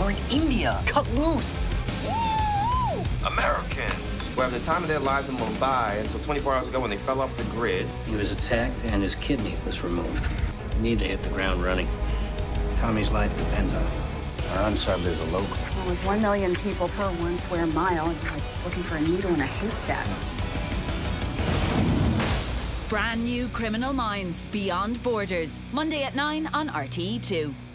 We're in India. Cut loose. Americans were having the time of their lives in Mumbai until 24 hours ago when they fell off the grid. He was attacked and his kidney was removed. We need to hit the ground running. Tommy's life depends on it. Our unsub is a local. Well, with 1 million people per 1 square mile, it's like looking for a needle in a haystack. Brand new Criminal Minds Beyond Borders. Monday at 9 on RTÉ2.